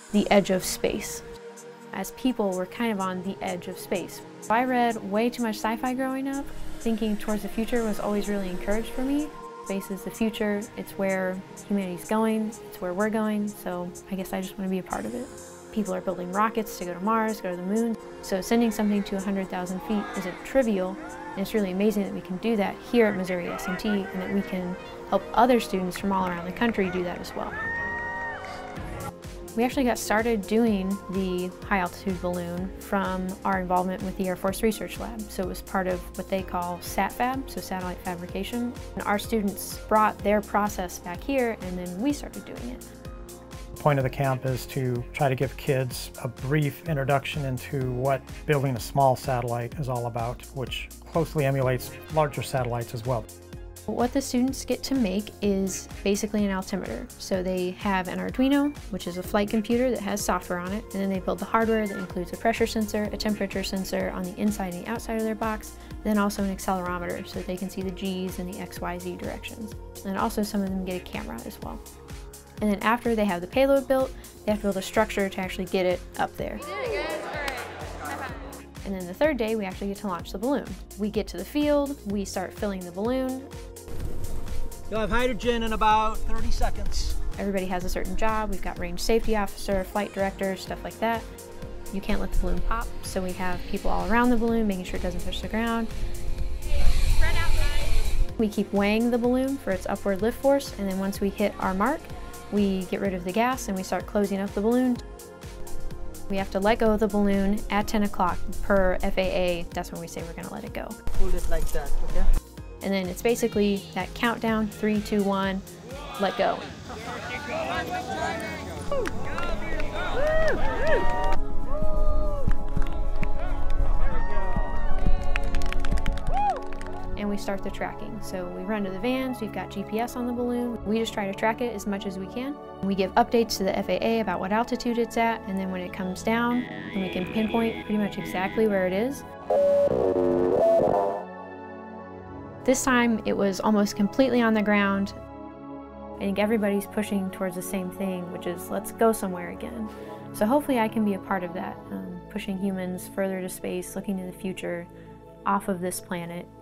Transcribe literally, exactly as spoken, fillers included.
the edge of space. As people, we're kind of on the edge of space. I read way too much sci-fi growing up. Thinking towards the future was always really encouraged for me. Space is the future, it's where humanity's going, it's where we're going, so I guess I just want to be a part of it. People are building rockets to go to Mars, go to the moon, so sending something to one hundred thousand feet isn't trivial, and it's really amazing that we can do that here at Missouri S and T, and that we can help other students from all around the country do that as well. We actually got started doing the high altitude balloon from our involvement with the Air Force Research Lab. So it was part of what they call SatFab, so satellite fabrication. And our students brought their process back here, and then we started doing it. The point of the camp is to try to give kids a brief introduction into what building a small satellite is all about, which closely emulates larger satellites as well. What the students get to make is basically an altimeter. So they have an Arduino, which is a flight computer that has software on it, and then they build the hardware that includes a pressure sensor, a temperature sensor on the inside and the outside of their box, then also an accelerometer so that they can see the G's and the X, Y, Z directions. And also some of them get a camera as well. And then after they have the payload built, they have to build a structure to actually get it up there. And then the third day, we actually get to launch the balloon. We get to the field, we start filling the balloon. You'll have hydrogen in about thirty seconds. Everybody has a certain job. We've got range safety officer, flight director, stuff like that. You can't let the balloon pop, so we have people all around the balloon making sure it doesn't touch the ground. Spread out, guys. We keep weighing the balloon for its upward lift force, and then once we hit our mark, we get rid of the gas and we start closing up the balloon. We have to let go of the balloon at ten o'clock per F A A. That's when we say we're going to let it go. Hold it like that, okay? And then it's basically that countdown, three, two, one, let go. And we start the tracking. So we run to the vans, we've got G P S on the balloon. We just try to track it as much as we can. We give updates to the F A A about what altitude it's at, and then when it comes down, and we can pinpoint pretty much exactly where it is. This time it was almost completely on the ground. I think everybody's pushing towards the same thing, which is let's go somewhere again. So hopefully I can be a part of that, um, pushing humans further to space, looking to the future, off of this planet,